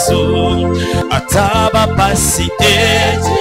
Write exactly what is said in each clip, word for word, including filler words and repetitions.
Yesu ataba pasi eti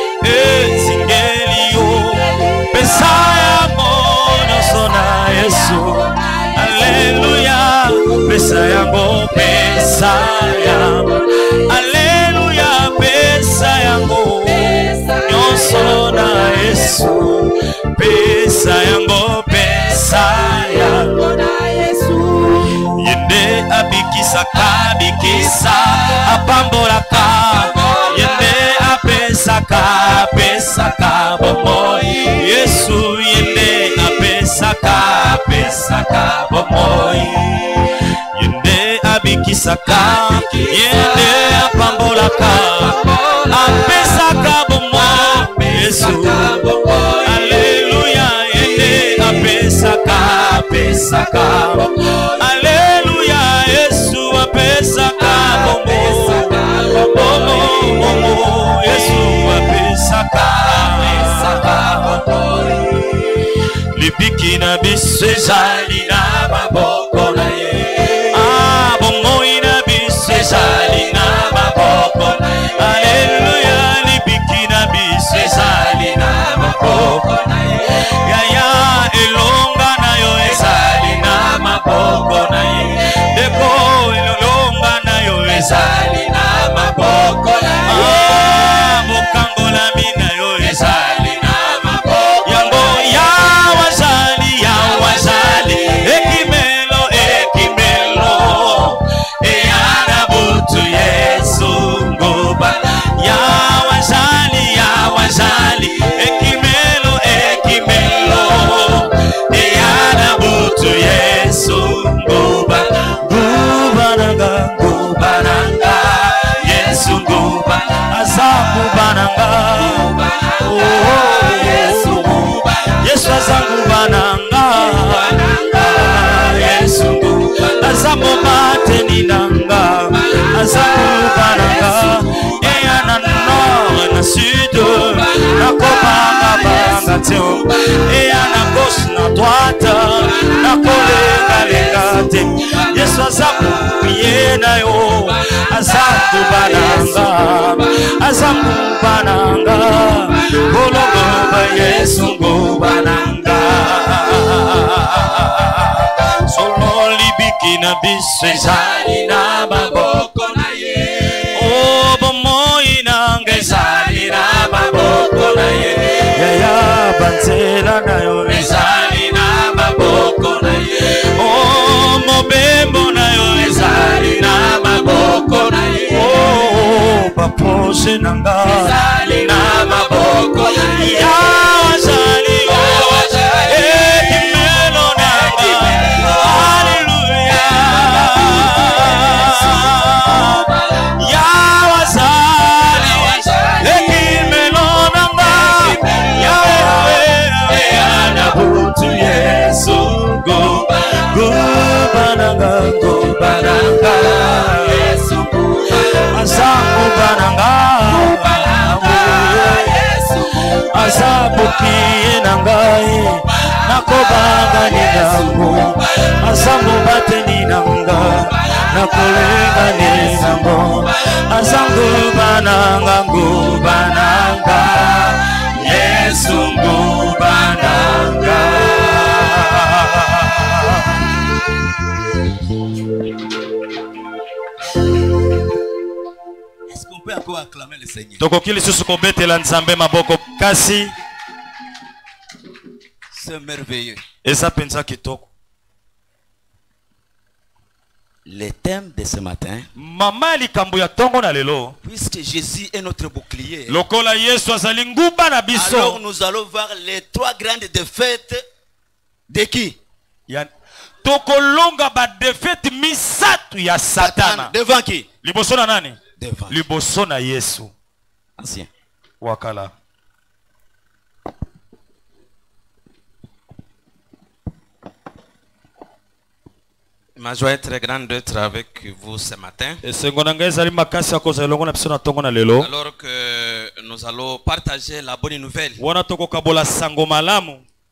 ezingelio pesa yango nyonso na Yesu. Alleluia pesa yango pesa yango. Alleluia pesa yango nyonso na Yesu. Pesa yango pesa yango na Yesu. Yende abikisa kabikisa apambolaka. Yende apesaka pesaka bomoi. Yesu yende apesaka pesaka bomoi. Yende abikisaka yende apambolaka apesaka bomoi. Yesu alleluia yende apesaka pesaka. Alleluia Yesu apesaka bomoi. Bomo Yesu apesaka pesaka bomoi. Lipiki na biso ezali na maboko na ye. Ah bomoi na biso ezali na maboko na ye. Alleluia lipiki na biso ezali na maboko na ye. Yaya elonga na yo ezali na maboko na ye. Deko elonga na yo ezali na maboko na ye. Ah mokangola mina yo ezali na maboko yango ya wazali ya wazali ekimelo ekimelo eyana butu Yesu ngoba ya wazali ya wazali ekimelo ekimelo eyana butu Yesu ngoba ngoba nanga ngoba nanga Yesu ngoba azamu bananga. Oh Yesu ngoba Yesu azamu bananga. Yesu ngoba azamu mateni nanga azamu bananga. Eyana nord na sud na kobanga banga teo. Eyana gauche na droite na kolenga lenga te. Yesu azamu piye na yo azamu bananga azamu bananga. Golongoba Yesu ngoba nanga. Solo libiki na biso ezali na maboko na ye. Oh bomoi nanga ezali na maboko na ye. Yaya banzela na yo ezali na maboko na ye. Oh mobembo na yo ezali na maboko na ye. Oh paposhe nanga ezali na maboko na ye. Ya wazali ekimelo nanga. Alleluia ya wazali ekimelo nanga. Yawe yana butu Yesu ngoba ngoba nanga ngoba nanga. Yesu ngoba azamu bananga. Yesu azamu kiye nangai nakobanga ni nango. Azamu bateni nanga nakolenga ni nango. Azamu bananga ngoba nanga. Yesu ngoba nanga. Est-ce qu'on peut encore acclamer le Seigneur? Tokokili susu kobetela nzambe maboko kasi. C'est merveilleux. Eza penza kitoko. Le thème de ce matin, mama likambo ya tongo na lelo, puisque Jésus est notre bouclier, lokola Yesu azali nguba na biso, alors nous allons voir les trois grandes défaites de qui? ya tokolonga ba défaite misatu ya Satana. Devant qui? Liboso na nani? Devant liboso na Yesu. Ancien Wakala. Ma joie est très grande d'être avec vous ce matin. Alors que nous allons partager la bonne nouvelle.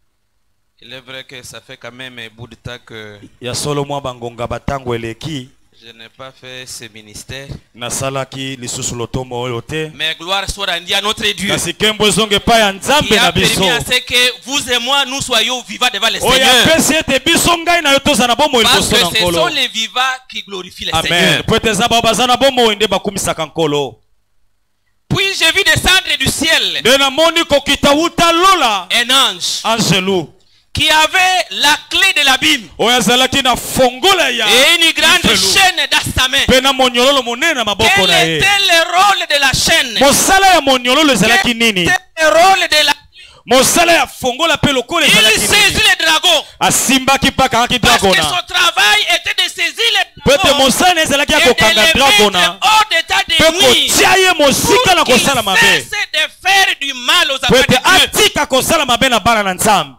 Il est vrai que ça fait quand même un bout de temps que Je n'ai pas fait ce ministère. nasalaki lisusu lotomo oyo te Mais gloire soit rendue à notre Dieu. kasi nkembo ezonge epai ya nzambe Qui a na permis biso à ce que vous et moi nous soyons vivants devant le oyo Seigneur. apesi ete biso ngai na yo toza na bomoi Parce liboso que na ce sont nkolo les vivants qui glorifient le amen Seigneur. po ete eza bao baza na bomoi nde bakumisaka nkolo Puis j'ai vu descendre du ciel nde namoni kokita wuta lola un ange angelu qui avait la clé de l'abîme oyo azalaki na fongola ya et une grande lifelo. chaîne dans sa main. mpe na moniololo monene na maboko Quel na était ye le rôle de la chaîne? mosala ya moniololo ezalaki Quel nini était le rôle de la... mosala ya fongola mpe lokola Il ezalaki saisit nini le dragon. asimbaki mpe akangaki Parce que dragona son travail était de saisir le po ete dragon mosala na ezalaki ya et de kokanga le dragona mettre hors d'état de mpe nuire kotia ye mosika na pour qu'il kosala mabe cesse de faire du mal aux po enfants ete de Dieu. atika kosala mabe na bana na nzambe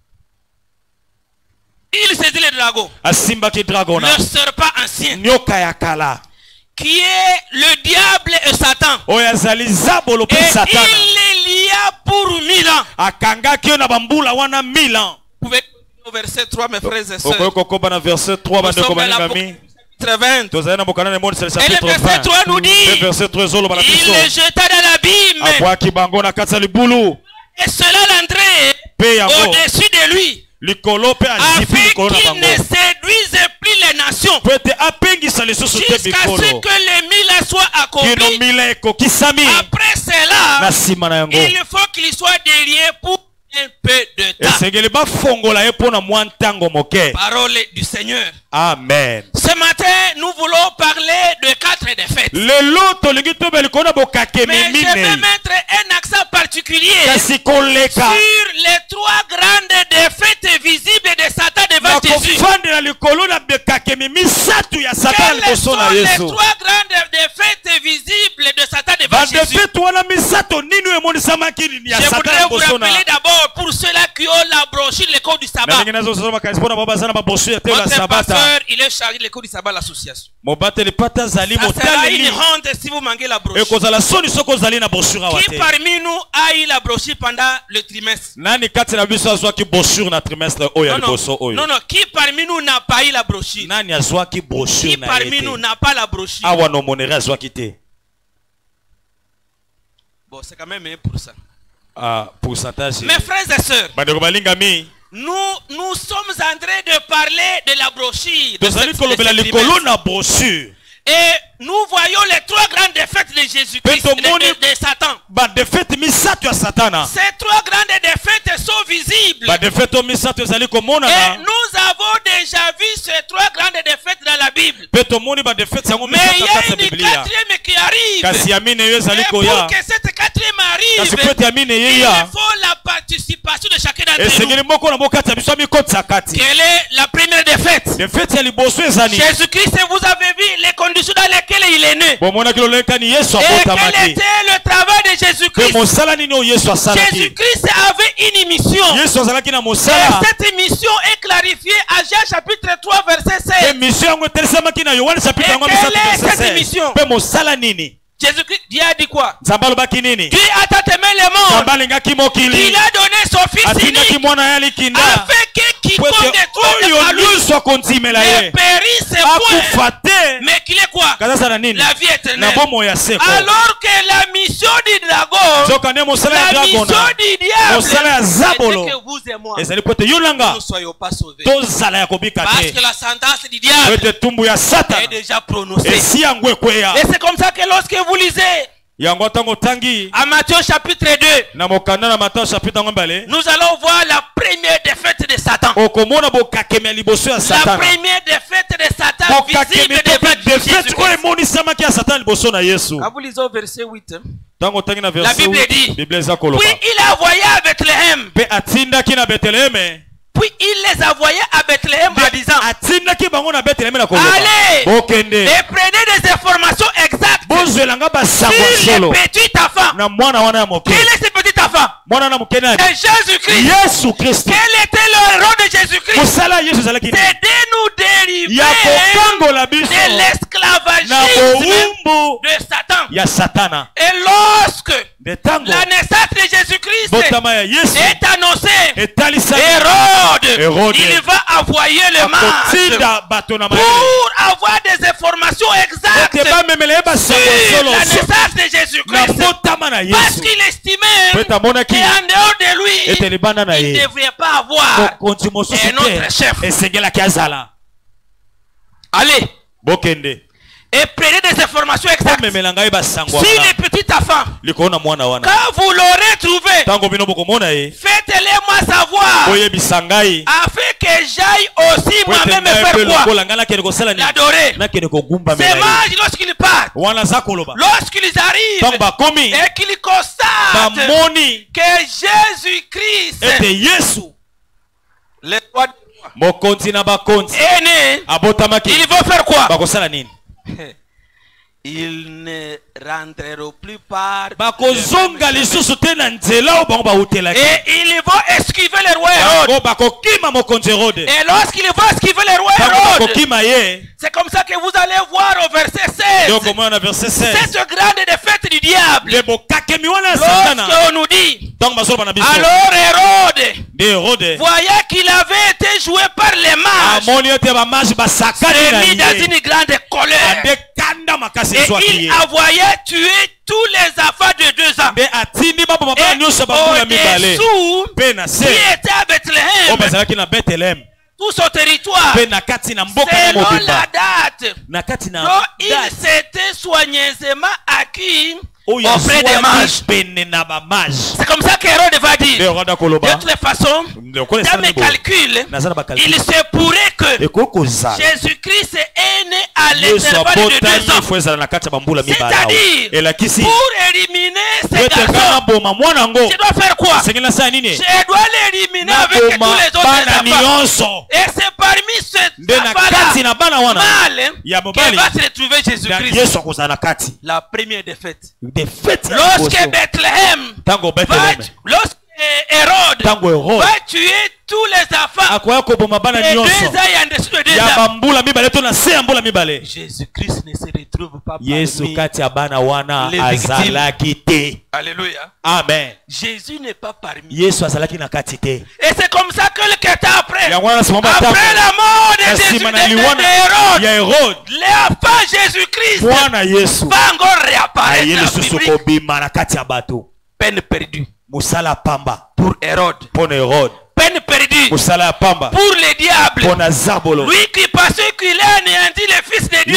Il saisit le dragon, asimbaki dragona le serpent ancien, nyoka ya kala qui est le diable et Satan. oyo azali zabolo Et mpe il satana les lia pour mille ans. akangaki yo na bambula wana mille ans Vous pouvez au verset trois, mes frères et okoki sœurs. kokoba na verset trois Nous bandeko sommes à balingami l'Apocalypse vingt. tozali na bokanani emoniseli Et le chapitre verset vingt trois nous le dit, verset trois ezoloba na il biso les jeta dans l'abîme abwaki bango na kati ya libulu et cela l'entrée mpe yango au-dessus de lui, likolo mpe azipi afin likolo na qu'il bango ne séduise plus les nations, po ete apengisa lisusu te jusqu'à ce bikolo que les mille soient kino accomplis. mila ekokisami Après cela, na nsima na yango il faut qu'il soit derrière pour un peu de temps. esengeli bafongola ye mpo na mwa ntango moke Parole du Seigneur. amen Ce matin, nous voulons parler de quatre défaites. lelo tolingi tobe likolo na bokakeme Mais je vais minei mettre un accent particulier kasi koleka sur les trois grandes défaites visibles de Satan devant na Jésus. kofandela likolo na bekakeme misatu ya satana Quelles liboso sont na les yesu trois grandes défaites visibles de Satan devant Jésus? badefete wana misato nini oyo emonisamaki ya Je satana voudrais vous liboso na rappeler d'abord pour ceux-là qui ont la brochure, le code du na sabbat. ndenge nazosala makanisi mpona bao baza na babosu ya telo ya Votre sabata pasteur, il est chargé le code du sabbat à l'association. mobateli pata azali Ça sera une motaleli honte si vous manquez la brochure. ekozala soni soki ozali na brochure awa Qui te parmi nous a eu la brochure pendant le trimestre? nani kati na biso azwaki brochure na trimestre oyo ya Non, liboso non, oyo non, non. Qui parmi nous n'a pas eu la brochure? nani azwaki Qui brochure na parmi ye nous te n'a pas la brochure? awa na omonere azwaki te Bon, c'est quand même un pour ça. ah, pourcentage Mes frères et sœurs, bandeko balingami nous, nous sommes en train de parler de la brochure. de tozali cette- kolobela de ce likolo trimestre. na brochure Et nous voyons les trois grandes défaites de Jésus-Christ, Peto de, moni- de- de Satan. badefete misato ya satana Ces trois grandes défaites sont visibles. badefete oyo misato ezali Et komonana nous avons déjà vu ces trois grandes défaites dans la Bible. mpe tomoni badefete yango Mais il y misato a kati ya une biblia quatrième qui arrive. kasi ya mine eyo Et ezali pour koya que cette quatrième kasi po arrive, ete ya mine il eyeya faut la participation de chacun d'entre nous. esengeli moko na moko kati ya biso amikotisa kati Quelle est la première défaite? defete ya liboso ezani Jésus-Christ, vous avez vu les conditions dans lesquelles il est né. bomonaki lolekani yesu Et quel abotamaki était le travail de mpe Jésus-Christ? mosala nini oyo yesu asalaki Jésus-Christ avait une mission. yesu azalaki na Et mosala cette mission est clarifiée à Jean chapitre trois verset mpe seize. mission yango etelesamaki na yohane chapitre Et yango quelle misatu est verset cette seize. mission? mpe mosala nini Jésus-Christ, Dieu a dit quoi? nzambe alobaki nini Dieu a tant aimé le monde. nzambe alingaki mokili Il a donné son fils atindaki unique mwana ye likinda afin que po quiconque ete détourne oyo à lui nyonso akondimela ne ye périsse point, akufa te mais qu'il est quoi? kaza azala nini La vie na éternelle. bomoi ya seko Alors que la mission du dragon, soka nde mosala ya la mission dragona du diable, mosala ya c'est zabolo que vous et moi, ezali po ete yo nanga nous ne soyons pas sauvés. tozala ya kobika Parce te que la sentence du po diable ete tumbu ya est satana déjà prononcée. esi yango ekweya Et c'est comme ça que lorsque vous lisez yango ntango otangi à Matthieu chapitre deux, na mokanda na matayo chapitre yango mbale nous allons voir la première défaite de Satan. okomona bokakeme ya liboso ya La satana première défaite de Satan visible bokakeme devant to defete oyo Jésus-Christ. emonisamaki ya satana liboso na yesu Quand vous lisez au verset huit, hein, ntango otangi na La verset Bible dit, huit, biblia eza koloba puis il a envoyé à Bethléem, mpe atindaki na beteleheme puis il les a envoyés à Bethléem en disant, atindaki bango na beteleheme na koloba allez bokende et prenez des informations exactes bozwelanga basango ya sur solo les petits enfants. na mwana wana ya moke Quel est ce petit enfant? C'est Jésus-Christ. Yesu Kristo. Quel était le rôle de Jésus-Christ? C'est de nous dériver de l'esclavagisme de Satan. Ya Satana. Et lorsque la naissance de Jésus-Christ est annoncée, Hérode, Hérode, il va envoyer le mage pour avoir des informations exactes sur la naissance de Jésus-Christ. Parce qu'il estimait qu'en dehors de lui, il ne devrait pas avoir un autre chef. Allez. Et prenez des informations exactes sur les petits enfants. Quand vous l'aurez trouvé, faites-les moi savoir afin que j'aille aussi moi-même faire quoi? L'adorer. Ces mages, lorsqu'ils partent, lorsqu'ils arrivent et qu'ils constatent que Jésus-Christ est né, ils vont faire quoi? Ils ne rentreront plus par et ils vont esquiver le roi Hérode. Et lorsqu'ils vont esquiver le roi Hérode, c'est comme ça que vous allez voir au verset seize cette grande défaite du diable. Lorsqu'on nous dit alors Hérode, voyant qu'il avait été joué par les mages, s'est mis dans une grande colère. Et il envoyait tuer tous les enfants de deux ans. Et au-dessous, qui était à Bethléem, tout son territoire, selon la date dont il s'était soigneusement acquis auprès des mages. C'est comme ça qu'Hérode va dire. De toute façon, dans mes calculs, il se pourrait que Jésus-Christ est né à l'intervalle de deux ans. C'est-à-dire, pour éliminer ces garçons, je dois faire quoi? Je dois l'éliminer avec tous les autres enfants. Et c'est parmi ces enfants-là mal qu'il va se retrouver Jésus-Christ. La première défaite. Lorsque Bethléem, lorsque Hérode va tuer tous les enfants de deux ans et en dessous de deux ans, Jésus-Christ ne se retrouve pas parmi les victimes. Alléluia. Amen. Jésus n'est pas parmi. Et c'est comme ça que le temps après, après la mort de Jésus de Hérode, l'enfant Jésus-Christ va encore réapparaître. Peine perdue pour Hérode. Peine perdue pour le diable. Lui qui pensait qu'il a anéanti le Fils de Dieu.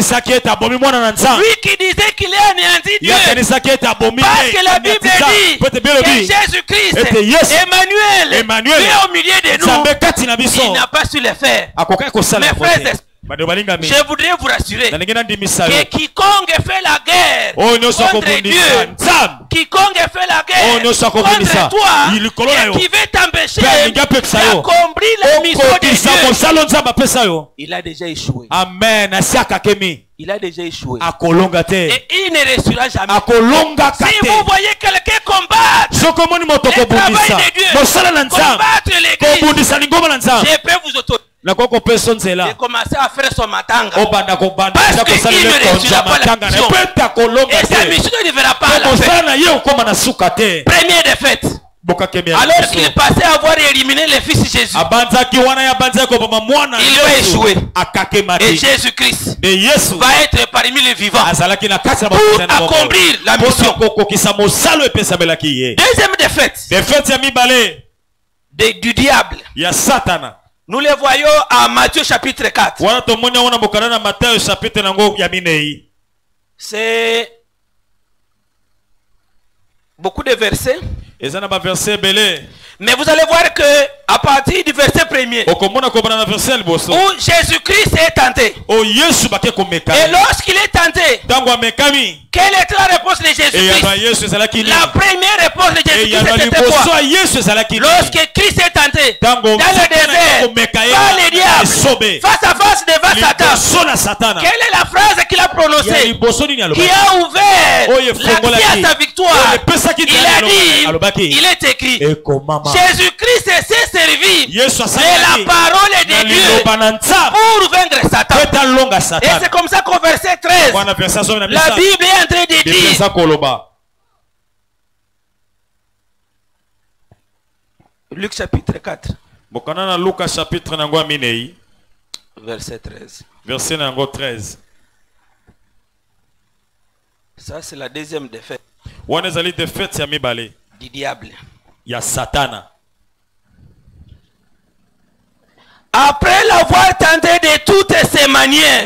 Lui qui disait qu'il a anéanti Dieu. Parce que la Bible dit que Jésus-Christ, Emmanuel, est au milieu de nous. Il n'a pas su le faire. Mes frères, je voudrais vous rassurer que quiconque fait la guerre contre Dieu, quiconque fait la guerre contre toi et qui veut t'empêcher d'accomplir la mission de Dieu, il a déjà échoué. Amen. Il a déjà échoué. Et il ne réussira jamais. Si vous voyez quelqu'un combattre le travail de Dieu, combattre l'église, je peux vous autoriser. J'ai commencé à faire son matanga. Parce qu'il ne réussira pas la mission. Et sa mission ne verra pas la fête. Première défaite. Alors qu'il passait à avoir éliminé le fils de Jésus, il va échouer. Et Jésus-Christ va être parmi les vivants pour accomplir la mission. Deuxième défaite de, du diable. Nous les voyons à Matthieu chapitre quatre. C'est beaucoup de versets. Mais vous allez voir que à partir du verset premier, où Jésus-Christ est tenté. Et lorsqu'il est tenté, quelle était la réponse de Jésus-Christ? La première réponse de Jésus-Christ c'était quoi? Lorsque Christ est tenté dans le désert par les diables, face à face devant Satan, quelle est la phrase qu'il a prononcée qui a ouvert l'accès à sa victoire? Il a dit, il est écrit, Jésus-Christ s'est servi de la parole de Dieu pour vaincre Satan. Et c'est comme ça qu'au verset treize, la Bible est en train de dire, Luc chapitre quatre, verset treize. Verset treize. Ça c'est la deuxième défaite du diable. Il y a Satan. Après l'avoir tenté de toutes ses manières,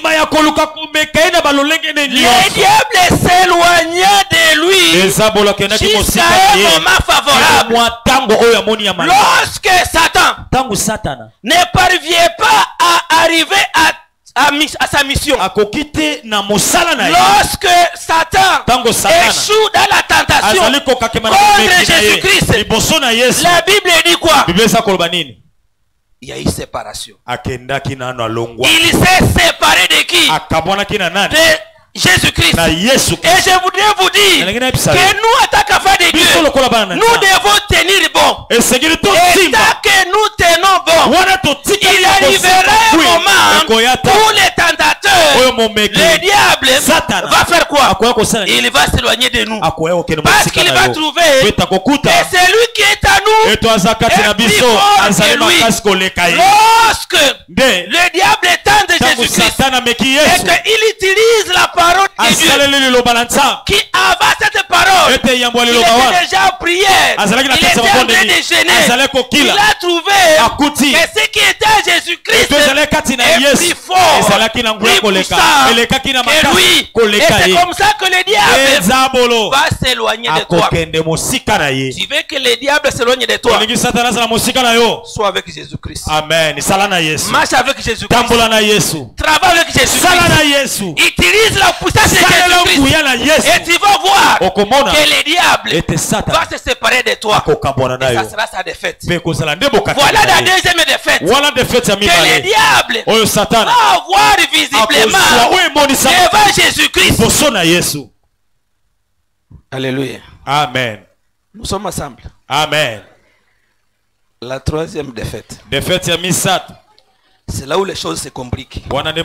le diable s'éloigna de lui jusqu'à un moment favorable. Lorsque Satan ne parvient pas à arriver à, à, à sa mission, lorsque Satan échoue dans la tentation contre Jésus-Christ, la Bible dit quoi? Il y a eu séparation. Il s'est séparé de qui? De Jésus-Christ. Et je voudrais vous dire que nous, en tant qu'enfants de Dieu, nous devons tenir bon. Et tant que nous tenons bon, il arrivera un moment où les tentateurs, le diable, va faire quoi? Il va s'éloigner de nous. Parce qu'il va trouver que c'est lui qui est à nous est plus fort que lui. Lorsque le diable tente Jésus-Christ et qu'il utilise la parole de Dieu, qui avant cette parole, il était déjà en prière, il était en train de gêner, il a trouvé que ce qui était à Jésus-Christ est plus fort, plus puissant que lui. Et c'est comme ça que le diable va s'éloigner de toi. Tu veux que le diable s'éloigne de toi? Sois avec Jésus-Christ. Amen. Marche avec Jésus-Christ. Travaille avec Jésus-Christ. Utilise la puissance de Jésus-Christ. Et tu vas voir que le diable va se séparer de toi. Et ça sera sa défaite. Voilà la deuxième défaite. Que le diable va avoir visiblement devant Jésus-Christ. Alléluia. Amen. Nous sommes ensemble. Amen. La troisième défaite. Défaite ya misatu. C'est là où les choses se compliquent.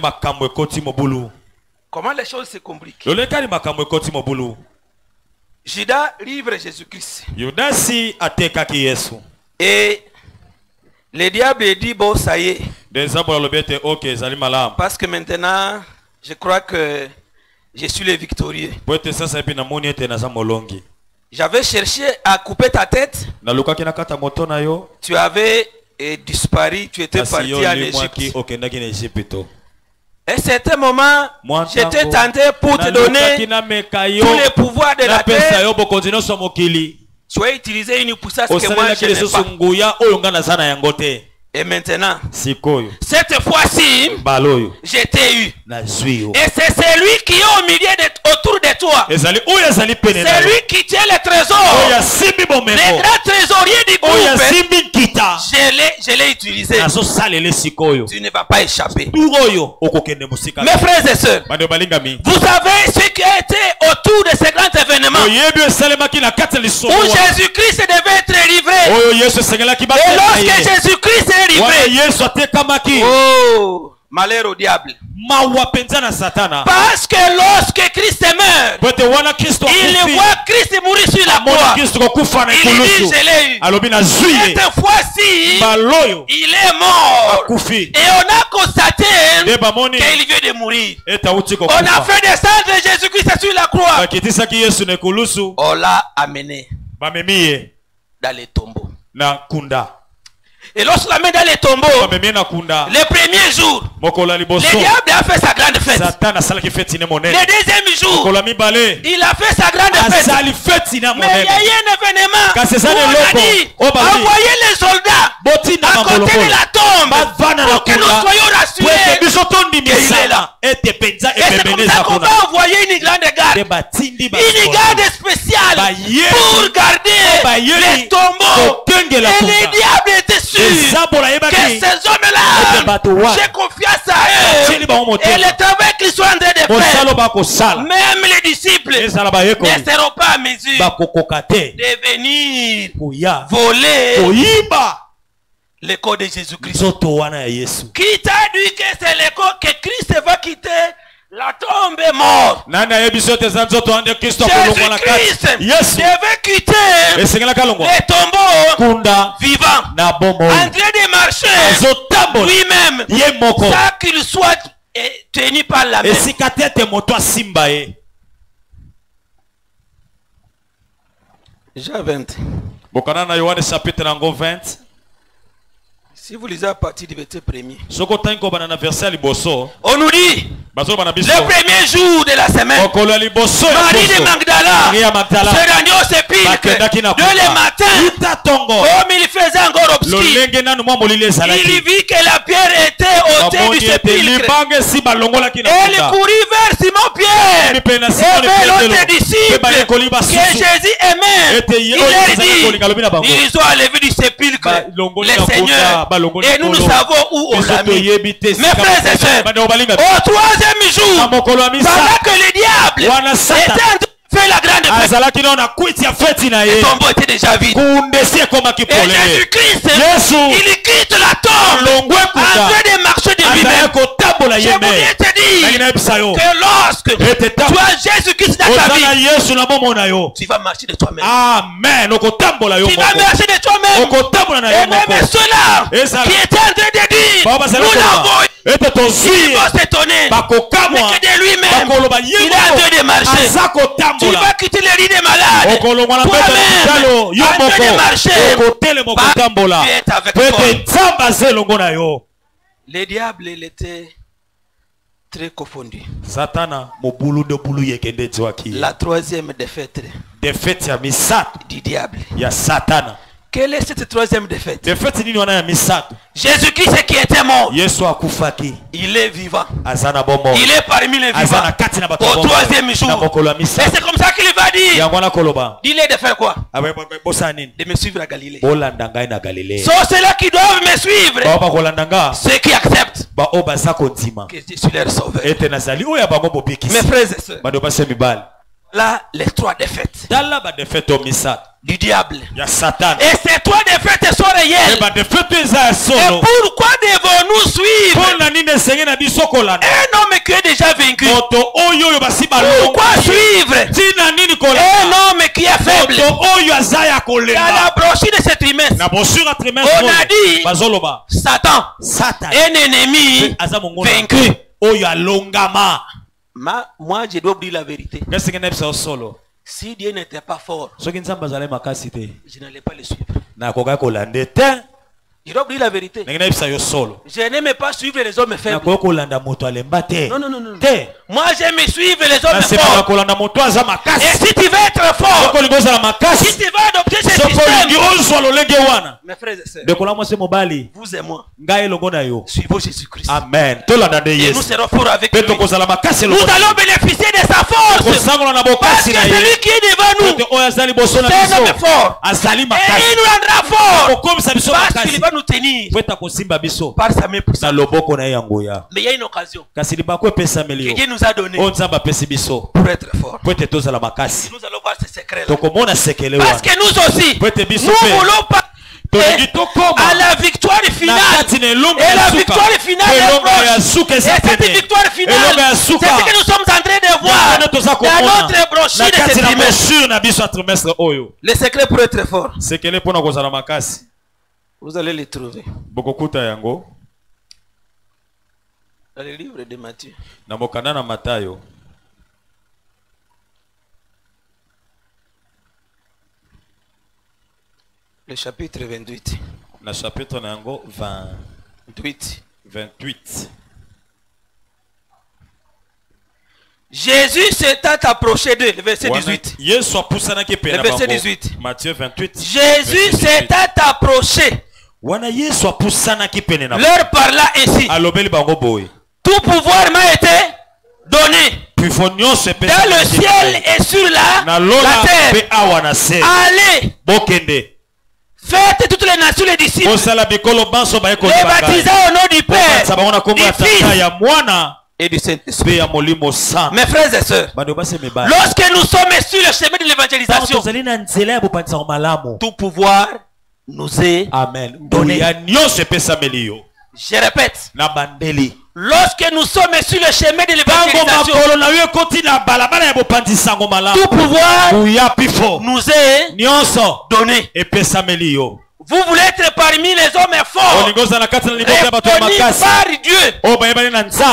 Comment les choses se compliquent? Judas livre Jésus-Christ. Et le diable dit, bon, ça y est. Parce que maintenant, je crois que je suis le victorieux. J'avais cherché à couper ta tête. Tu avais et disparu, tu étais parti en Égypte. Et c'est un moment, j'étais tenté pour te donner tous les pouvoirs de la terre. Tu as utilisé une puissance que moi je n'ai pas. Et maintenant, cette fois-ci, je t'ai eu. Et c'est celui qui est au milieu de, autour de toi. C'est lui qui tient le trésor. Le grand trésorier du groupe. Je l'ai utilisé. Tu ne vas pas échapper. Mes frères et sœurs, vous savez ce qui a été autour de ces grands événements où Jésus-Christ devait être livré. Et lorsque Jésus-Christ est livré, oh, malheur au diable. Parce que lorsque Christ meurt, il voit Christ mourir sur la croix. Il dit, je l'ai eu. Cette fois-ci, il est mort. Et on a constaté qu'il vient de mourir. On a fait descendre Jésus-Christ sur la croix. On l'a amené dans les tombeaux. Et lorsqu'on la met dans les tombeaux, le premier jour, le diable a fait sa grande fête. Le deuxième jour, il a fait sa grande fête. Mais il y a eu un événement où on a dit, envoyez les soldats à côté de la tombe pour que nous soyons rassurés qu'il est là. Et c'est comme ça qu'on va envoyer une grande garde, une garde spéciale pour garder les tombeaux. Et le diable était sûr que ces hommes-là, j'ai confiance à eux. Et le travail qu'ils sont en train de faire, même les disciples ne seront pas à mesure de venir voler le corps de Jésus-Christ. Qui t'a dit que c'est le corps que Christ va quitter? La tombe est morte. Jésus-Christ devait quitter les tombeaux vivants, en train de marcher lui-même, sans qu'il soit tenu par la main. Jean vingt. Si vous lisez à partir du verset premier, on nous dit le premier jour de la semaine, Marie de Magdala se rendit au sépulcre de le matin, comme il faisait encore obscur. Il vit que la pierre était ôtée du sépulcre. Elle courut vers Simon-Pierre et vers l'autre disciple que Jésus aimait. Il leur dit, ils ont enlevé du sépulcre le Seigneur. Et nous nous savons où on l'a mis. Mes frères et sœurs, au troisième jour, pendant que le diable était en train de faire la grande fête, le tombeau était déjà vide. Et Jésus-Christ, il quitte la tombe en train de marcher de lui-même. Je voudrais te dire que lorsque tu as Jésus-Christ dans ta vie, tu vas marcher de toi-même. Amen. Tu vas marcher de toi-même. Et même ceux-là qui étaient en train de dire, nous l'avons eu, ils vont s'étonner. Mais que de lui-même, il est en train de marcher. Tu vas quitter le lit des malades. Toi-même, en train de marcher. Tu es avec toi. Le diable, il était très confondu. La troisième défaite du diable. Quelle est cette troisième défaite? Jésus-Christ qui était mort, il est vivant. Il est parmi les vivants au troisième jour. Et c'est comme ça qu'il va dire. Dis-les de faire quoi? De me suivre à Galilée. C'est ceux-là qui doivent me suivre, ceux qui acceptent que je suis leur sauveur. Mes frères et sœurs, là, les trois défaites du diable. Et ces trois défaites sont réelles. Et pourquoi devons-nous suivre un homme qui est déjà vaincu? Pourquoi suivre un homme qui est faible? Dans la brochure de ce trimestre, on a dit Satan, un ennemi vaincu. Ma, moi, je dois dire la vérité. Si Dieu n'était pas fort, je n'allais pas le suivre. Je dois dire la vérité. Je n'aime pas suivre les hommes faibles. Non, non, non, non. Moi, j'aime suivre les hommes forts. Et si tu veux être fort, si tu veux adopter ce système, mes frères et sœurs, vous et moi, suivons Jésus-Christ. Amen. Et nous serons forts avec lui. Nous allons bénéficier de sa force. Parce que celui qui est devant nous, c'est un homme fort. Et il nous rendra fort. Parce qu'il va nous tenir par sa main puissante. Mais il y a une occasion que Dieu nous a donné pour être fort. Nous allons voir ce secret-là. Parce que nous aussi, nous voulons pas à la victoire finale. Et la victoire finale est proche. Et cette victoire finale, c'est ce que nous sommes en train de voir dans notre brochure de ce trimestre. Le secret pour être fort, vous allez les trouver dans le livre de Matthieu. Le chapitre vingt-huit. Na chapitre nango vingt-huit. vingt-huit. Jésus s'était approché d'eux, le verset dix-huit. Le verset dix-huit. Matthieu vingt-huit. Jésus s'était approché. Leur parla ainsi. Tout pouvoir m'a été donné dans le ciel et sur la, la terre. Allez, faites toutes les nations les disciples, les baptisant au nom du Père, du Fils et du Saint-Esprit. Mes frères et sœurs, lorsque nous sommes sur le chemin de l'évangélisation, tout pouvoir nous est Amen. donné. Je répète, lorsque nous sommes sur le chemin de l'évangélisation, tout pouvoir nous est donné. Vous voulez être parmi les hommes forts, reconnus par Dieu.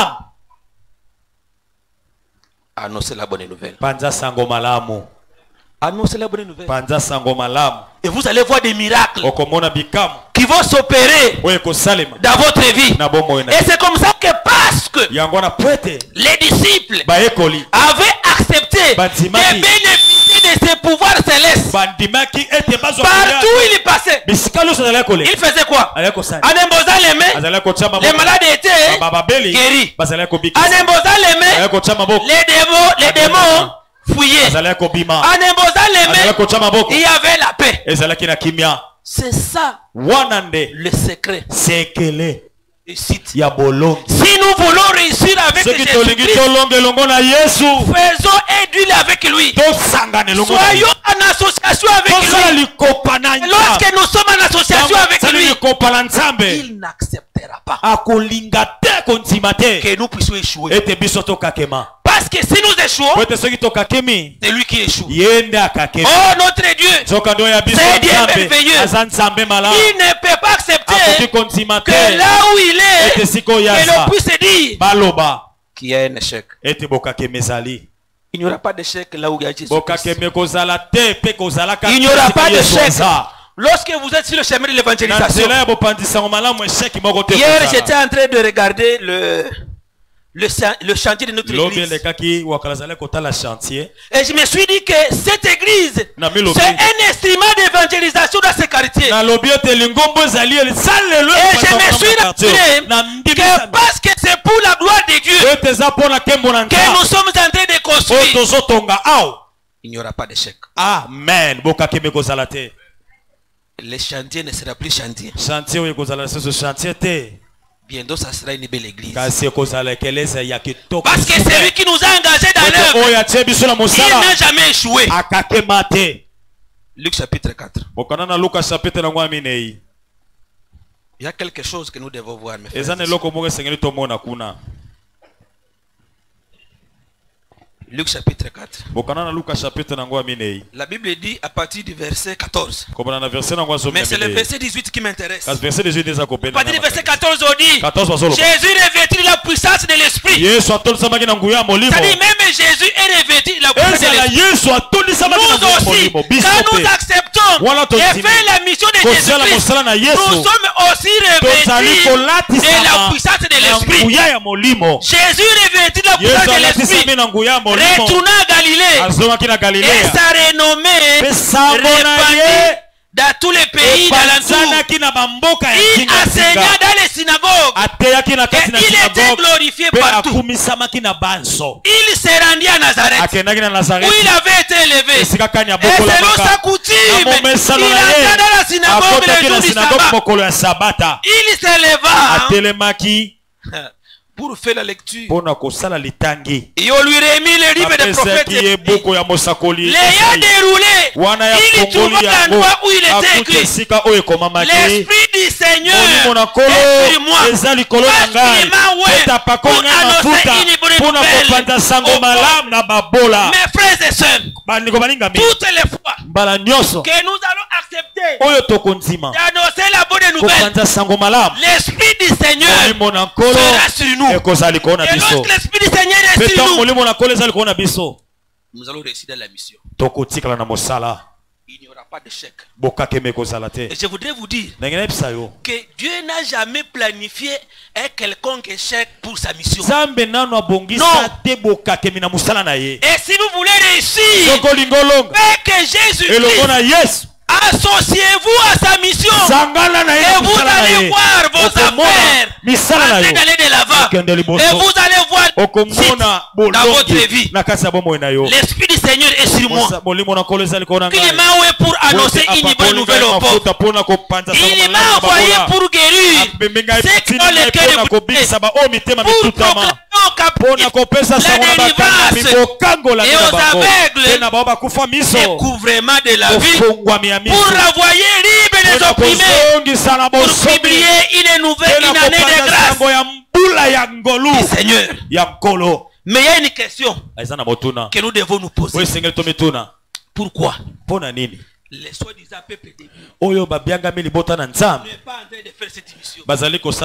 Annoncez la bonne nouvelle. Annoncez la bonne nouvelle. Et vous allez voir des miracles qui vont s'opérer dans votre vie. Et c'est comme ça que parce que les disciples avaient accepté de bénéficier de ces pouvoirs célestes, partout où ils passaient, ils faisaient quoi? En imposant les mains, les malades étaient guéris. En imposant les mains, les démons, les démons fouillés. En imposant les mains, il y avait la paix. C'est ça le secret. Si nous voulons réussir avec Jésus-Christ, faisons et d'huile avec lui. Soyons en association avec lui. Et lorsque nous sommes en association avec lui, il n'acceptera pas que nous puissions échouer. Parce que si nous échouons, c'est lui qui échoue. Oh notre Dieu, c'est Dieu merveilleux. Il ne peut pas accepter que là où il est, que l'on puisse dire qu'il y a un échec. Il n'y aura pas d'échec là où il y a Jésus. Il n'y aura pas d'échec. Lorsque vous êtes sur le chemin de l'évangélisation, hier j'étais en train de regarder le Le, le chantier de notre église. Et je me suis dit que cette église, c'est un instrument d'évangélisation dans ce quartier. Et je me suis rappelé que parce que c'est pour la gloire de Dieu que nous sommes en train de construire, il n'y aura pas d'échec. Amen. Le chantier ne sera plus chantier. Bientôt ça sera une belle église. Parce que c'est lui qui nous a engagés dans l'œuvre. Il n'a jamais échoué. Luc chapitre quatre. Il y a quelque chose que nous devons voir, mes frères. Luc chapitre quatre. La Bible dit à partir du verset quatorze. Mais c'est le verset dix-huit qui m'intéresse. À partir du verset quatorze, on dit Jésus revêtit la puissance de l'esprit. C'est-à-dire même Jésus est revêtu de la puissance de l'esprit. Nous aussi, quand nous acceptons et faisons la mission de Jésus-Christ, nous sommes aussi revêtus de la puissance de l'esprit. Jésus revêtit la puissance de l'esprit. Retourna à Galilée, et sa renommée répandue dans tous les pays d'alentour. Il enseigna dans les synagogues et il était glorifié partout. Il s'est rendu à Nazareth où il avait été élevé. Et selon sa coutume, il entra dans la synagogue le jour du sabbat. Il s'éleva pour faire la lecture. Et on lui remit le livre des prophètes. L'ayant déroulé, il trouva l'endroit où il était écrit l'Esprit du Seigneur est sur moi. Pour annoncer une bonne nouvelle. Mes frères et sœurs, toutes les fois que nous allons accepter d'annoncer la bonne nouvelle, l'Esprit du Seigneur sera sur nous. Et lorsque l'Esprit du Seigneur est sur nous, nous allons réussir dans la mission. il n'y aura pas de chèque. Et je voudrais vous dire que Dieu n'a jamais planifié un quelconque échec pour sa mission. Non. Et si vous voulez réussir avec Jésus-Christ, associez-vous à sa mission et vous allez voir vos affaires en d'aller de l'avant et vous allez voir dans votre vie. L'Esprit du Seigneur est sur moi. Il m'a envoyé pour annoncer une bonne nouvelle au pauvre. Il m'a envoyé pour guérir ceux qui ont le cœur brisé, pour proclamer aux captifs la délivrance et aux aveugles le couvrement de la vie, pour renvoyer libre les opprimés, pour publier une nouvelle une année de grâce du Seigneur. Mais il y a une question que nous devons nous poser. Pourquoi les soi-disant peuples de Dieu ne pas en train de faire cette mission? Je vais vous, je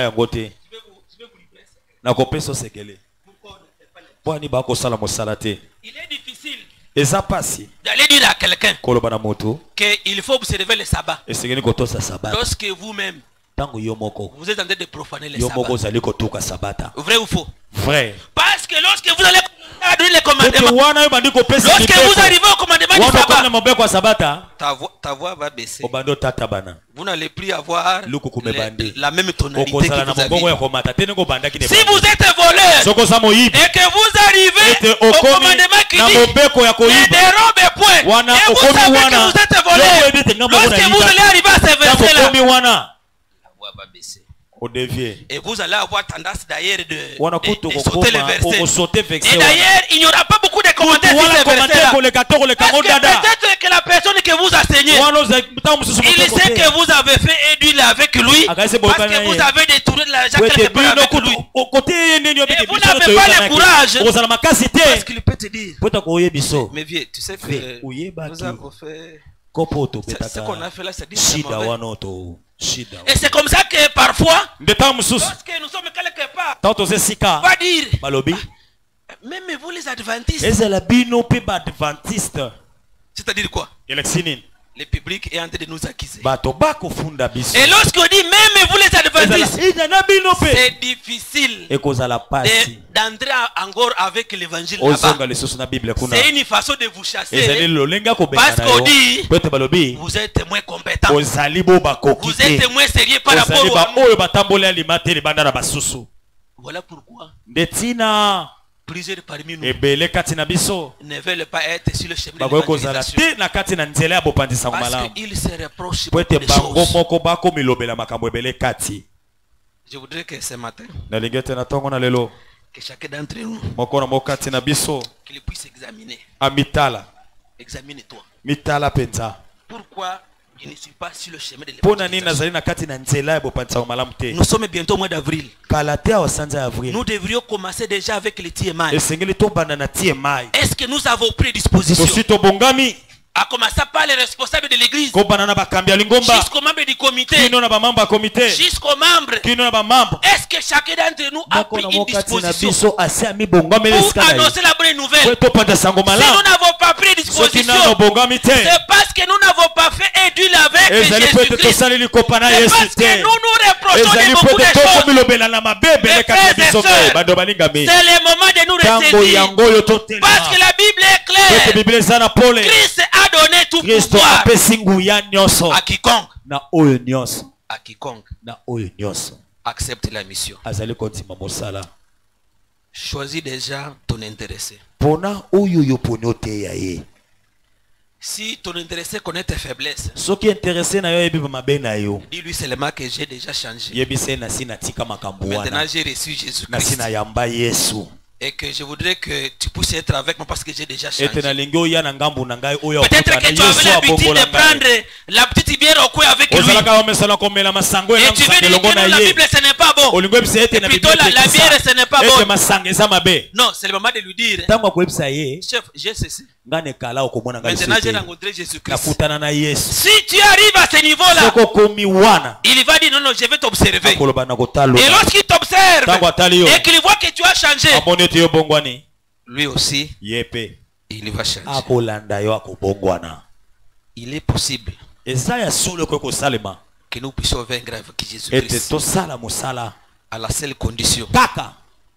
vais vous livrer ça. Pourquoi on ne fait pas les... Il est difficile d'aller dire à quelqu'un qu'il faut observer le sabbat lorsque vous-même vous êtes en train de profaner le sabbat. Vrai ou faux? Vrai. Parce que lorsque vous allez donner les commandements, lorsque vous arrivez au commandement du sabbat, ta voix, ta voix va baisser. Vous n'allez plus avoir les, la même tonalité que vous avez. Si vous êtes voleur et que vous arrivez au commandement qui dit ne dérobe point, et vous savez que vous êtes voleur, lorsque vous allez arriver à ce verset-là, la voix va baisser. Et vous allez avoir tendance d'ailleurs de, de, de sauter le verset. Et d'ailleurs, il n'y aura pas beaucoup de commentaires sur ce verset-là. Parce que peut-être que la personne que vous enseignez, il sait que vous avez fait éduire avec lui, parce que vous avez détourné de l'argent quelque part avec lui. Et vous n'avez pas le courage, parce qu'il peut te dire, mais vieux, tu sais que nous avons fait... Ce qu'on a fait là, c'est dire et c'est comme ça que parfois, lorsque nous sommes quelque part, on va dire, ah, même vous les adventistes, c'est-à-dire quoi? Le public est en train de nous accuser. Et lorsqu'on dit même vous les adventistes, c'est difficile d'entrer encore avec l'évangile là-bas. C'est une façon de vous chasser. Parce qu'on dit, vous êtes moins compétents. Vous êtes moins sérieux par rapport au... Voilà pourquoi plusieurs parmi nous ne veulent pas être sur le chemin de l'évangélisation. Parce qu'ils se reprochent beaucoup de choses. Je voudrais que ce matin, que chacun d'entre nous, qu'il puisse examiner. Examine-toi. Pourquoi je ne suis pas sur le chemin de l'évangélisation? Nous sommes bientôt au mois d'avril. Nous devrions commencer déjà avec les T M I. Est-ce que nous avons pris disposition? À commencer par les responsables de l'église, jusqu'aux membres du comité, jusqu'aux membres. Est-ce que chacun d'entre nous a pris une disposition pour annoncer la bonne nouvelle? Si nous n'avons pas pris disposition, c'est parce que nous n'avons pas fait éduire avec Jésus-Christ. C'est parce que nous nous reprochons de beaucoup de choses. Mes frères et sœurs, c'est le moment de nous ressaisir. Parce que la Bible est claire. Christ a donné tout pouvoir à quiconque. À quiconque accepte la mission. Choisis déjà ton intéressé. Si ton intéressé connaît tes faiblesses, dis-lui seulement que j'ai déjà changé. Maintenant j'ai reçu Jésus-Christ. Et que je voudrais que tu puisses être avec moi parce que j'ai déjà changé. Peut-être que tu avais l'habitude de prendre la petite bière au coin avec lui. Et tu veux dire que non, la Bible ce n'est pas bon. Et plutôt la, la bière ce n'est pas bon. Non, c'est le moment de lui dire, chef, j'ai cessé. Maintenant j'ai rencontré Jésus-Christ. Si tu arrives à ce niveau-là, il va dire non, non, je vais t'observer. Et lorsqu'il t'observe et qu'il voit que tu as changé, lui aussi, il va changer. il est possible eza ya solo ko kosalema que nous puissions vaincre avec ete Jésus-Christ tosala mosala à la seule condition kaka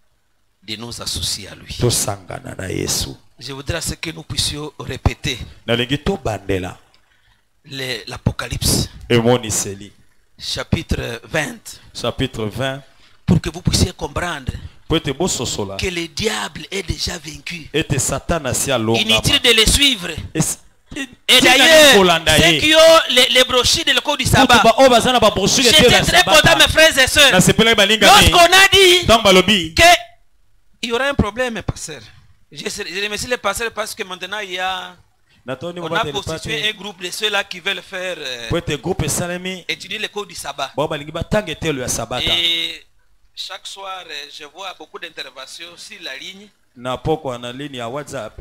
de nous associer à lui. tosangana na Yesu. Je voudrais à ce que nous puissions répéter nalingi tobandela les- l'Apocalypse emoniseli chapitre vingt chapitre vingt pour que vous puissiez comprendre po ete bososola que le diable est déjà vaincu. ete satana asi alongama. Inutile de le suivre. Es- Et tina d'ailleurs, kolanda ceux ye. qui ont les, les brochures de l'école du sabbat, Kutu ba- oyo baza na babrochure ete j'étais ya très content, sabata. mes frères et sœurs, nasepelaki balingami lorsqu'on a dit ntango balobi qu'il y aura un problème, pasteur. Je, je remercie le pasteur parce que maintenant il y a, natoni on a constitué un groupe de ceux-là qui veulent faire euh, po ete groupe esalemi étudier l'école du sabbat. bao balingi batanga etelo ya sabata Et chaque soir, euh, je vois beaucoup d'interventions sur la ligne. na pokwa na ligne ya whatsapp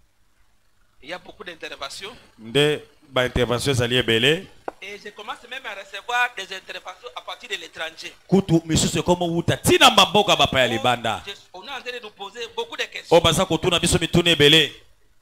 Il y a beaucoup d'interventions. nde baintervention ezali ebele Et je commence même à recevoir des interventions à partir de l'étranger. kutu misusu ekoma wuta ntina maboko ya bapaya libanda Je- On est en train de nous poser beaucoup de questions. oyo baza kotuna biso mituna ebele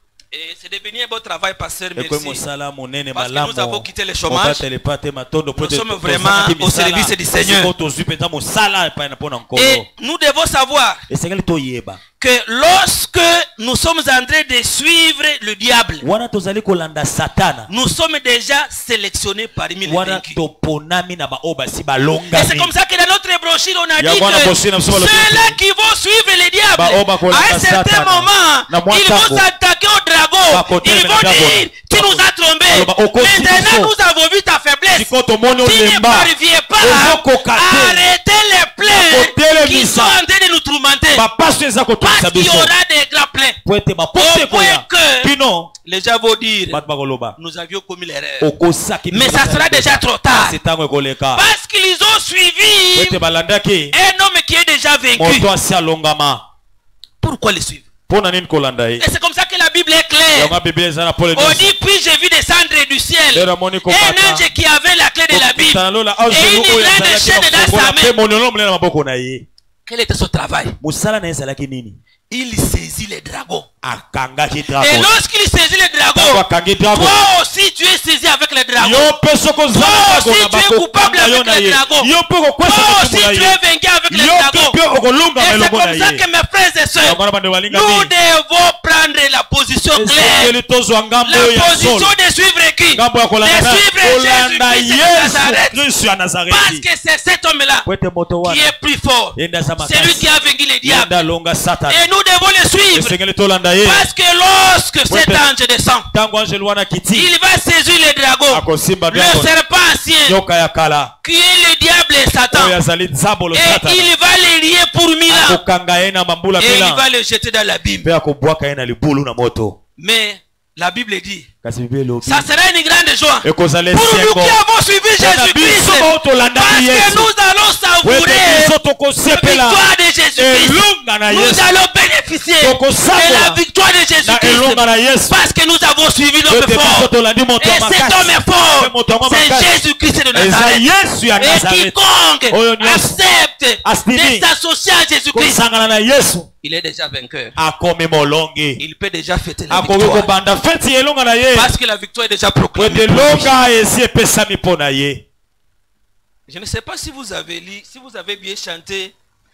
Et c'est devenu un beau travail, pasteur. ekwe Merci. mosala monene Parce que nous avons malamu quitté le chômage. obatelepa te matondo po Nous ete sommes to- vraiment tozalaki au misala. service du Seigneur. Sikoyo tozwi mpenza mosala epai na mpo na nkolo Et nous devons savoir esengeli toyeba que lorsque nous sommes en train de suivre le diable, wana tozali kolanda satana nous sommes déjà sélectionnés parmi les wana vaincus. toponami na baoyo basi Et c'est balongami comme ça que dans notre brochure, on a Ya dit bwana que brochure na biso balobi ceux-là ete, qui vont suivre le diable, Ba- oba kolanda à un certain Satana. moment, Na mwa ils vont ntango. s'attaquer au dragon. Bakote Ils na vont dragon. dire, tu nous as trompés. Aloba, okosi Maintenant, biso. nous avons vu ta faiblesse. sikoyo tomoni Tu ne olemba parviens pas Ozokoka à te. arrêter les plaies Bakotelemisa. qui sont en train de nous tourmenter. bapasi eza kotungisa Parce qu'il y biso aura des grands pleins. po ete Au makote point ekoya que kino les gens vont dire, bato bakoloba nous avions commis l'erreur. okosaki Mais ça sera déjà trop tard. kasi ntango ekoleka Parce qu'ils ont po suivi ete balandaki un homme qui est déjà vaincu. moto asi alongama Pourquoi le suivre? mpo na nini kolanda ye Et c'est comme ça que la Bible est claire. yango biblia eza na pole On dit, puis j'ai vu descendre du ciel Lelo amoni un kokata. ange qui avait la clé de la Bible. kokutana lola Et anzelu une oyo grande azalaki chaîne dans bafongola sa mpe main. monelo molele na maboko na ye Quel était son travail? mosala na ye ezalaki nini Il saisit les dragons. akangaki Et dragon lorsqu'il saisit les ntango dragons, akangi dragon toi aussi tu es saisi avec les dragons. yo mpe soki ozala Toi dragon aussi na tu es coupable bakokanga yo avec na les ye dragons. yo mpe Toi kokwesa aussi kotumu na tu ye es vaincu avec les yo dragons. mpe okolongama Et c'est elongo na comme ça ye que mes frères et sœurs, yango wana bande nous balingami devons prendre la position claire. esengeli tozwa ngambo La oyo ya position solo de suivre qui? ngambo ya De kolanda na- suivre kolanda Jésus-Christ de yesu Nazareth. kristu ya Parce nazareti que c'est cet homme-là po ete moto qui wana est plus fort. ye nde aza C'est lui makasi qui a vaincu le ye diable. nde alonga satana Et nous devons le suivre. esengeli tolanda ye Parce que lorsque Ouais, cet mais- ange descend, ntango angele wana kiti il va saisir le dragon, akosimba le dragon serpent ancien, nyoka ya kala qui est le diable et oyo Satan. azali nzambolo Et satana il va le lier pour mille ans. akokanga ye na mambula Et il mila va le jeter dans l'abîme. mpe akobwaka ye na libulu na moto Mais la Bible dit, kasi bible elobi ça sera une grande joie ekozala pour nous esengo qui avons suivi mpona Jésus-Christ. biso bao tolandaki Parce que yesu nous allons po ete savourer biso la tokosepela victoire de Jésus-Christ. elonga na Nous yesu allons bénéficier de la tokosakola victoire de na Jésus-Christ. elonga na yesu Parce que nous avons suivi po l'homme ete biso fort. tolandi moto Et ya cet homme makasi est fort. Mpe moto yango C'est makasi Jésus-Christ de eza Nazareth. yesu ya Et nazareti quiconque Oyo nyonso accepte Astimi. de s'associer à Jésus-Christ, kosangana na yesu il est déjà vainqueur. akomi molongi Il peut déjà fêter la akoki victoire. kobanda feti elonga na ye Parce que la victoire est déjà po proclamée. ete pour lui. longa esi epesami mpo na ye Je ne sais pas si vous avez lu, si vous avez bien chanté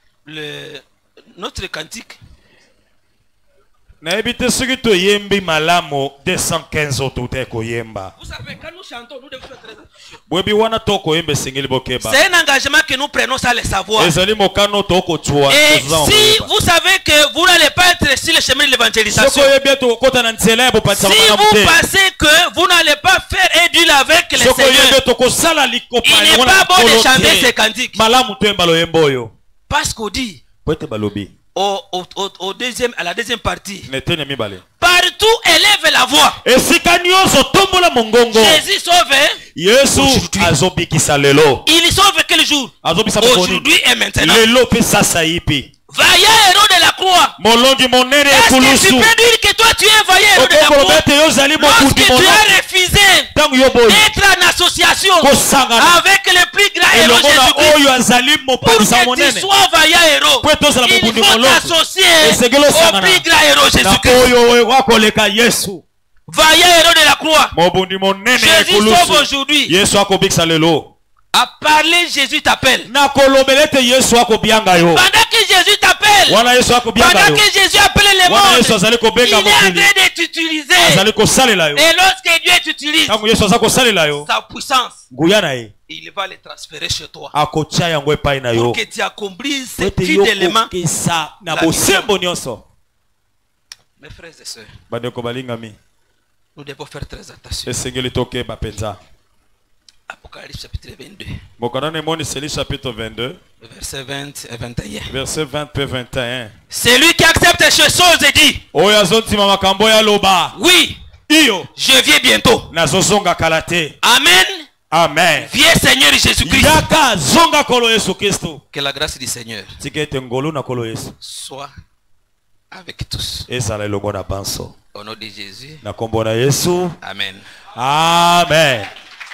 le, notre cantique. nayebi te soki toyembi malamu deux cent quinze oyo touta koyemba Vous savez, quand nous chantons, nous devons faire très attention. boyebi wana tokoyemba esengeli bokeba C'est un engagement que nous prenons sans le savoir. ezali mokano tokotua Et si vous savez que vous n'allez pas être sur le chemin de soki l'évangélisation, oyebi ete okokota na nzela ya si bopatisaka vous te pensez que vous n'allez pas faire un deal avec le soki oyebi Seigneur, ete okosala likopa il n'est yango na pas bon de makolo chanter te, ces cantiques. malamu toyemba loyemba oyo Parce qu'on dit, po ete balobi au, au, au, au deuxième, à la deuxième partie, na eteni ya mibale partout élève la voix. esika nyonso tombola mongongo Jésus sauve, hein? yesu Aujourd'hui. azobikisa lelo Il sauve quel jour? azobikisa mokoni Aujourd'hui et maintenant. lelo mpe sasa yipi Vaillant héros de la croix. molongi monene Est-ce que tu ekulusu peux dire que toi tu es vaillant héros de la okokoloba croix? ete yo ozali Lorsque mokundi tu molongi as refusé ntango yo boyi d'être en association kosangana avec le plus grand héros elongo na Jésus-Christ, oyo azali pour mopakisa que tu monene sois vaillant héros, po ete ozala il mokundi faut molongi t'associer esengeli au osangana plus grand héros na Jésus-Christ. oyo oyo akoleka yesu vaillant héros de la croix. mobundi monene Jésus sauve ekulusu aujourd'hui. yesu akobikisa lelo À parler, Jésus t'appelle. na kolobela ete yesu akobianga yo Pendant que Jésus t'appelle, wana yesu akobianga pendant yo que Jésus appelle le wana yesu monde, azali il est kobenga en train mokili de t'utiliser. azali kosalela yo Et lorsque Dieu t'utilise, ntango yesu aza kosalela yo sa puissance, nguya na ye il va le transférer chez toi. akotia yango epai na yo Pour que tu accomplisses ces ete yo fidèlement. kokesa na La bosembo nyonso. Mes frères et sœurs, bandeko balingami nous devons faire très attention. esengeli tokeba mpenza Apocalypse chapitre vingt-deux, mokanda emoniseli chapitre vingt-deux verset vingt et vingt et un. verset vingt pe vingt et un C'est lui qui accepte ces choses et dit, oyo azontima makambo ya loba oui, iyo je viens bientôt. nazozonga kala te. Amen. Amen. Viens Seigneur Jésus-Christ. yaka zonga kolo yesu kristo Que la grâce du Seigneur tika ete ngolu na kolo yesu soit avec tous. ezala elongo na banso Au nom de Jésus. na kombo na yesu. Amen. Amen.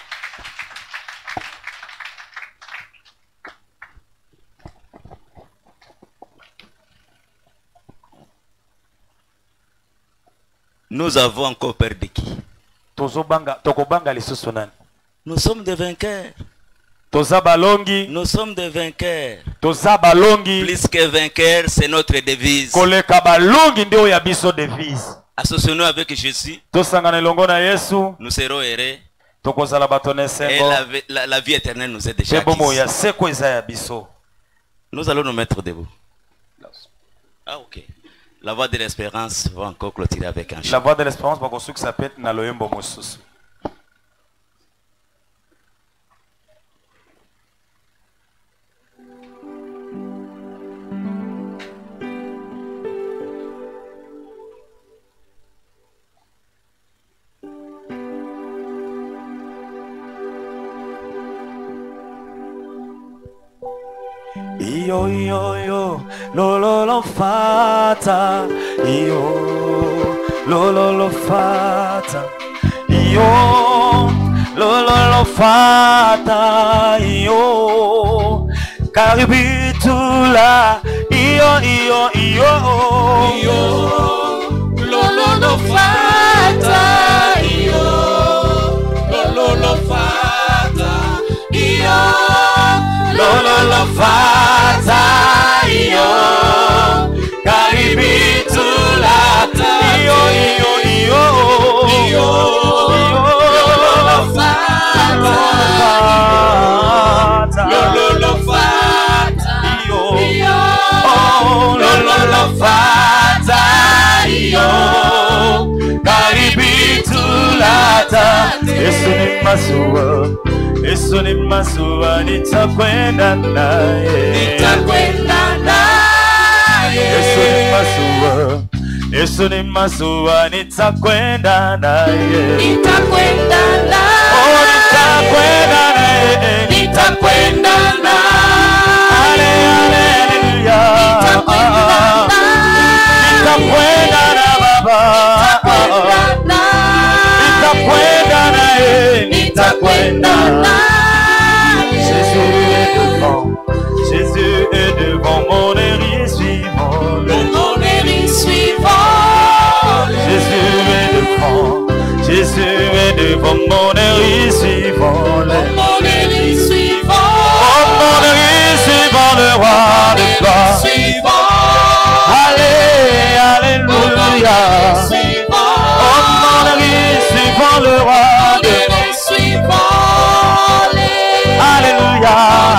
Nous avons encore peur de qui? tozobanga tokobanga lisusu nani? Nous sommes des vainqueurs. toza balongi. Nous sommes des vainqueurs. toza balongi. Plus que vainqueurs, c'est notre devise. koleka balongi ndio ya biso devise. Associons-nous avec Jésus. tosangana elongo na yesu Nous serons heureux. tokozala bato na Et esengo la, vi- la, la vie éternelle nous est déjà mpe bomo ya acquise. seko eza ya biso. Nous allons nous mettre debout. Ah, ok. La voix de l'espérance va encore clôturer avec un chant. La voix de l'espérance bakosukisa pe na loyembo mosusu. Iyo iyo yo lo lo lo fata iyo lo lo lo fata iyo lo lo lo fata iyo karibitula iyo iyo iyo iyo lo lo lo fata iyo lo lo lo fata iyo lo lo lo fata iyo karibitula iyo iyo iyo iyo lo lo fata lo lo lo fata iyo oh lo lo lo fata iyo karibitula Yesu ni masuwa Yesu ni masuwa nitakwenda naye nitakwenda naye Yesu ni masuwa Yesu ni masuwa nitakwenda naye nitakwenda naye oh nitakwenda naye nitakwenda naye haleluya nitakwenda naye nitakwenda na baba nitakwenda naye nitakwenda naye Jésus est devant Jésus est devant mon éric suivant mon éric suivant Jésus est devant Jésus est devant mon éric suivant mon éric suivant oh mon éric suivant le roi de gloire allez alléluia oh mon éric suivant le roi de Alléluia.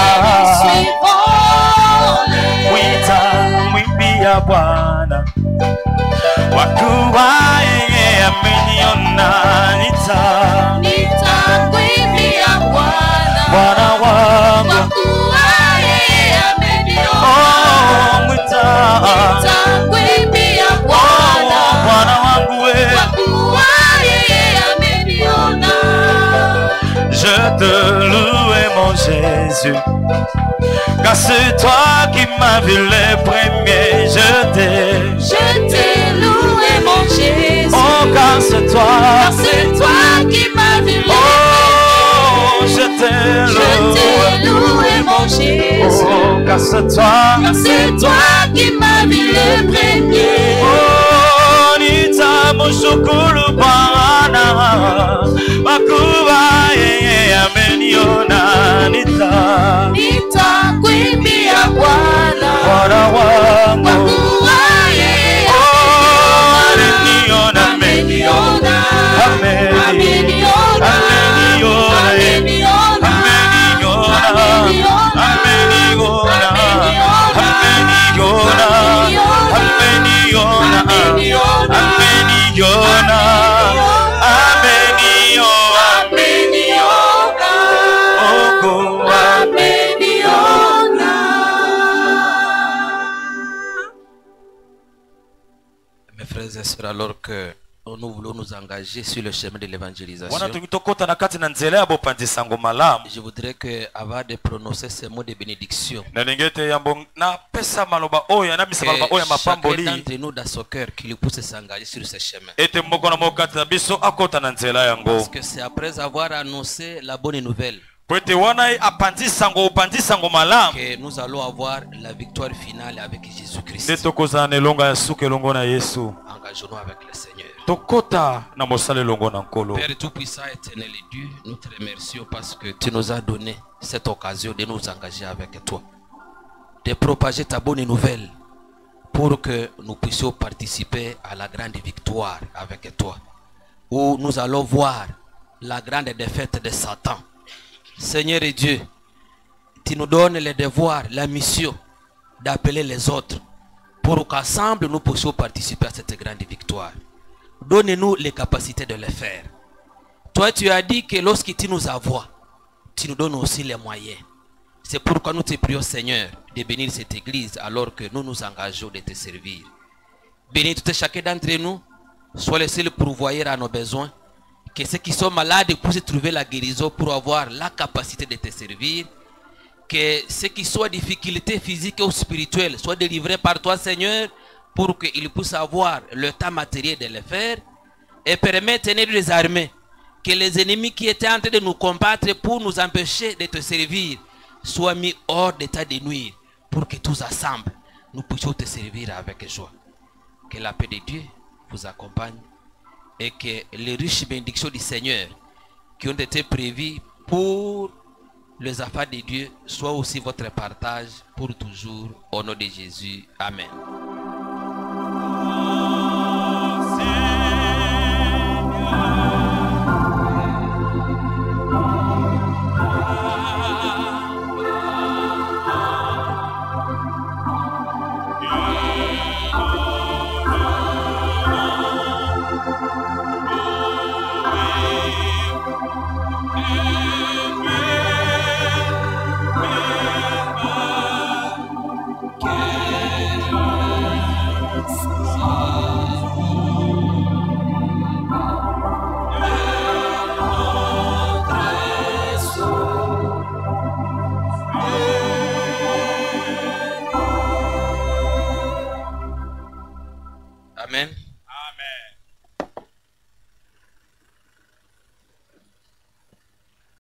Mwita mwimbia Bwana wakuwa yeye ameniona nita Nitamwimbia Bwana Bwana wangu kwa kuwa yeye ameniona. oh mwita Nitamwimbia oh Bwana Bwana wangu we kwa kuwa yeye ameniona. je te loue mon Jésus car c'est toi qui m'as vu les premiers je t'ai Je t'ai loué mon Jésus, oh car c'est toi car c'est toi qui m'as vu les oh je t'ai Je t'ai loué mon Jésus, oh car c'est toi car c'est toi qui m'as vu le premier. oh nita mushukuru Bwana Mes frères et sœurs, alors que nous voulons nous engager sur le chemin de l'évangélisation, je voudrais que, avant de prononcer ces mots de bénédiction, que chacun d'entre nous dans son cœur qui lui pousse s'engager sur ce chemin. Parce que c'est après avoir annoncé la bonne nouvelle que nous allons avoir la victoire finale avec Jésus-Christ. Engageons-nous avec le Seigneur. Père Tout-Puissant, éternel et Dieu, nous te remercions parce que tu nous as donné cette occasion de nous engager avec toi, de propager ta bonne nouvelle pour que nous puissions participer à la grande victoire avec toi, où nous allons voir la grande défaite de Satan. Seigneur et Dieu, tu nous donnes le devoir, la mission d'appeler les autres pour qu'ensemble nous puissions participer à cette grande victoire. Donne-nous les capacités de le faire. Toi, tu as dit que lorsque tu nous envoies, tu nous donnes aussi les moyens. C'est pourquoi nous te prions, Seigneur, de bénir cette église alors que nous nous engageons de te servir. Bénis tout et chacun d'entre nous, sois le seul pourvoyeur à nos besoins. Que ceux qui sont malades puissent trouver la guérison pour avoir la capacité de te servir. Que ceux qui sont en difficulté physique ou spirituelle soient délivrés par toi, Seigneur, pour qu'ils puissent avoir le temps matériel de le faire. Et permettre de les armer. Que les ennemis qui étaient en train de nous combattre pour nous empêcher de te servir soient mis hors d'état de nuire. Pour que tous ensemble, nous puissions te servir avec joie. Que la paix de Dieu vous accompagne. Et que les riches bénédictions du Seigneur qui ont été prévues pour les affaires de Dieu soient aussi votre partage pour toujours. Au nom de Jésus. Amen.